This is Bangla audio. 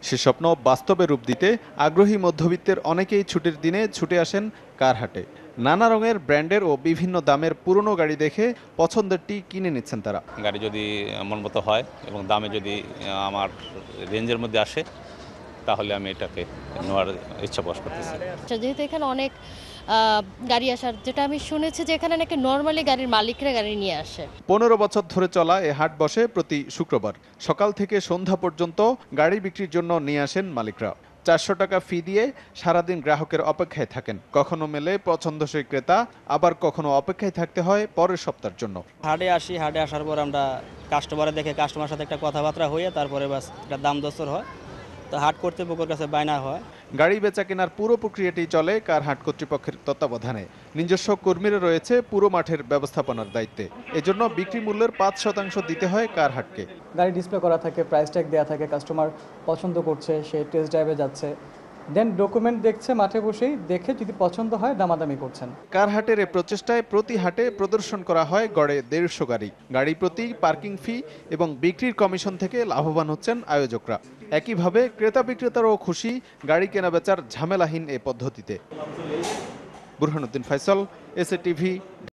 সে স্বপ্ন বাস্তবে রূপ দিতে আগ্রহী মধ্যবিত্তের অনেকেই ছুটির দিনে ছুটে আসেন কারহাটে। নানা রঙের ব্র্যান্ডের ও বিভিন্ন দামের পুরনো গাড়ি দেখে পছন্দেরটি কিনে নিচ্ছেন তারা। গাড়ি যদি মনমতো হয় এবং দামে যদি আমার রেঞ্জের মধ্যে আসে তাহলে আমি এটাকে নেওয়ার ইচ্ছা প্রকাশ করতেছি। যেহেতু এখানে অনেক গাড়ি আসার, যেটা আমি শুনেছি যে এখানে নাকি নর্মালি গাড়ির মালিকরা গাড়ি নিয়ে আসে। 15 বছর ধরে চলা এ হাট বসে প্রতি শুক্রবার। সকাল থেকে সন্ধ্যা পর্যন্ত গাড়ি বিক্রির জন্য নিয়ে আসেন মালিকরা। 400 টাকা ফি দিয়ে সারাদিন গ্রাহকের অপেক্ষায় থাকেন। কখনো মেলে পছন্দসই ক্রেতা, আবার কখনো অপেক্ষায় থাকতে হয় পরের সপ্তাহের জন্য। হাটে আসি, হাটে আসার পর আমরা কাস্টমারে দেখে কাস্টমার সাথে একটা কথাবার্তা হয়ে তারপরে বাস একটা দাম দস্তর হয়। তো হাট কর্তৃপক্ষের কাছে বায়না হয়। গাড়ি বেচা কেনার পুরো প্রক্রিয়াটি চলে কারহাট কর্তৃপক্ষের তত্ত্বাবধানে। নিজস্ব কর্মীরা রয়েছে পুরো মাঠের ব্যবস্থাপনার দায়িত্বে। এজন্য বিক্রি মূল্যের 5% দিতে হয় কারহাটকে। গাড়ি ডিসপ্লে করা থাকে, প্রাইস ট্যাগ দেওয়া থাকে, কাস্টমার পছন্দ করছে, সে টেস্ট ড্রাইভে যাচ্ছে, দেন ডকুমেন্ট দেখছে, মাঠে বসেই দেখে যদি পছন্দ হয় দামাদামি করছেন। কারহাটের এ প্রচেষ্টায় প্রতি হাটে প্রদর্শন করা হয় গড়ে 150 গাড়ি। গাড়ি প্রতি পার্কিং ফি এবং বিক্রির কমিশন থেকে লাভবান হচ্ছেন আয়োজকরা। একইভাবে ক্রেতা বিক্রেতারাও খুশি গাড়ি কেনাবেচার ঝামেলাহীন এ পদ্ধতিতে। Burhanuddin Faisal, SA TV.